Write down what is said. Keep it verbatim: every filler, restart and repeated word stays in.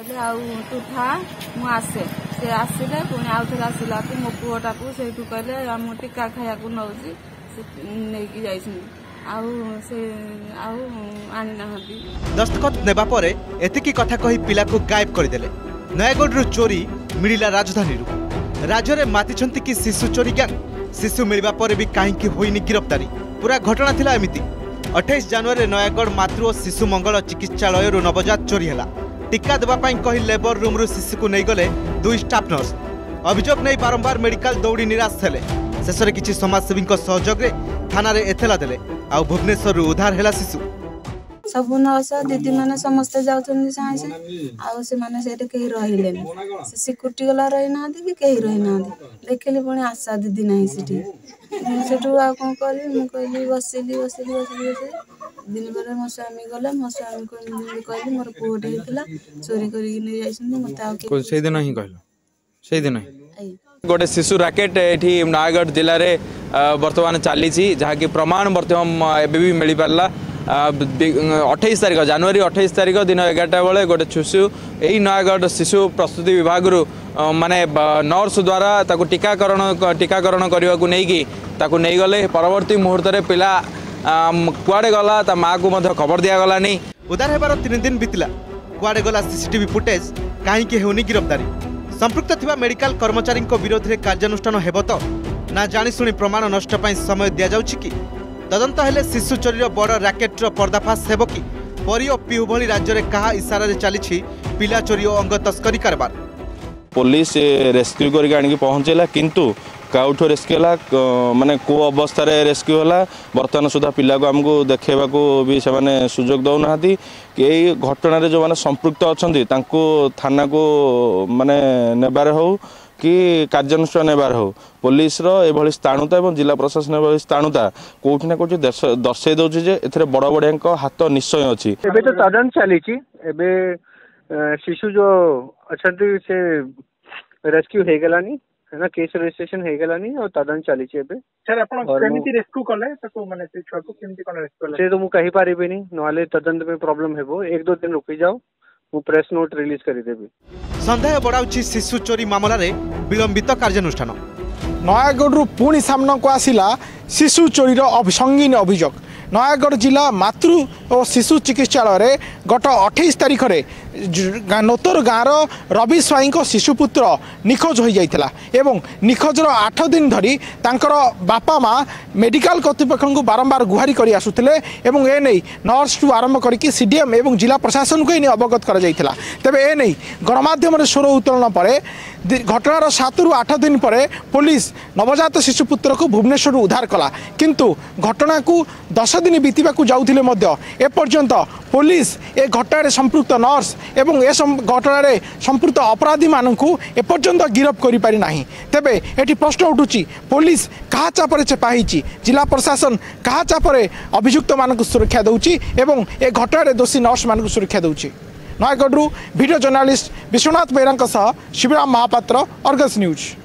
कहले आउ तू था मु आसे से आसिले पुणी आउ थे आसला मो पुओटा को से कहले आम टीका खाया को नौची नहीं जाइछन आउ से आउ आनी ना दस्तखत नेबा परे एतिकी कथा कही पिला को गायब करदेले। नयागढ़ रु चोरी मिलिला राजधानी रु राज्य में मातिछंती कि शिशु चोरी गैंग शिशु मिलवा पर भी कहीं होइनी गिरफ्तारी। पूरा घटना थिला एमिति अट्ठाईस जनवरी नयागढ़ मातृ और शिशु मंगल चिकित्सालय नवजात चोरी है। टीका देवाई कही लेबर रूम रु शिशु को नहीं गले दुई स्टाफ नर्स। अभियोग नहीं बारंबार मेडिकल दौड़ी निराश थे। शेष में किसी समाजसेवी सहयोग थाना एतला देले आउ भुवनेश्वर उद्धार है शिशु। सब नर्स दीदी मैंने समस्ते जाऊँ साइंस आउ से कहीं रही सिक्यूरीटी गला रही ना कि कहीं रही ना देखिली पुणी आशा दीदी ना सेठू आ कौन करी कहली बसिली बसिली बसिली बसिली दिन पर मो स्वामी गले मो स्वामी को कहली मोर पुओटे होता चोरी कर गोटे शिशु राकेट ये नयागढ़ जिले में बर्तमान चली जहाँकि प्रमाण बर्तमान एवं भी मिल पारा। अट्ठाईस तारीख जनवरी अट्ठाईस तारीख दिन एगारटा बेले गोटे शिशु यही नयागढ़ शिशु प्रस्तुति विभाग माने नर्स द्वारा ताकू टीकाकरण टीकाकरण करने को लेकिन नहीं गले। परवर्ती मुहूर्त में पिला कुआडे गला ता माँ को खबर दिगला नहीं। उद्धार हेबार तीन दिन बीतला कुआडे गला सीसीटीवी फुटेज कहीं होनी गिरफ्तारी। संपृक्त थिबा मेडिकल कर्मचारी विरोध में कार्यानुष्ठान हेब तो ना जाशुणी प्रमाण नष्ट समय दि जाउछि कि तदंत हेले शिशु चोरीर बड़ राकेटर पर्दाफाश हेब कि परी और पीहू भली राज्य में कहा इशारा चली पिला चोरी और अंग तस्करी कारबार। पुलिस रेस्क्यू करके पहुँचेला किंतु काउठो रेस्क्यू है माने को अवस्था रे रेस्क्यू है बर्तमान सुधा पिला को आमको देखा भी से सुजोग दौना कि यही घटना जो मैंने संपृक्त अच्छा थाना को माने नेबार हो कि कार्यानुष्ठान नेबार हो पुलिस रो स्थाणुता और जिला प्रशासन स्थाणुता कौटि ना कौटि दर्शाई दौर ए बड़ बड़िया हाथ निश्चय अच्छी। तो तदंत चली शिशु जो अच्छा से रेस्क्यू हो गलानी है ना केस रजिस्ट्रेशन हो गलानी और तदंत चली सर आपण केमिति रेस्क्यू कले ताको माने से छुआ को केमिति कोन रेस्क्यू कले से तो मु कहि पारिबेनी नले तदंत में प्रॉब्लम हेबो एक दो दिन रुकी जाओ मु प्रेस नोट रिलीज करि देबी। संदेह बढ़ाउछि शिशु चोरी मामला रे विलंबित कार्यानुष्ठान। नयागढ़ रु पुणी सामना को आसिला शिशु चोरी रो संगीन अभियोग। नयागढ़ जिला मातृ और शिशु चिकित्सालय गत अट्ठाईस तारीख में नोतर गाँव रवि स्वाई शिशुपुत्र निखोज हो जाता एवं निखोजर आठ दिन धरी तांकर बापा माँ मेडिकल कर्तृपक्ष को बारंबार गुहारी कर आसुले एवं एने नर्स टू आरंभ करके सीडीएम एवं जिला प्रशासन को अवगत कर तेबे एने गणमाध्यम स्वर उत्तोलन पर घटनार सात रु आठ दिन पर पुलिस नवजात शिशुपुत्र को भुवनेश्वर उद्धार कला किंतु घटना को दस दिन बीतवा जाऊे एपर्यंत पुलिस ए घटना संपृक्त नर्स एवं ए घटना संपृक्त अपराधी मानू एपर्यंत गिरफ कर पारि नाही। तेबे एटी प्रश्न उठुची पुलिस कहा चापरे चेपाही जिला प्रशासन कहा चापरे अभियुक्त मानक सुरक्षा दउची एवं ए घटना दोषी नर्स मानक सुरक्षा दउची। Nayagarh video journalist Vishwanath Behera Shivaram Mahapatra, Argus news.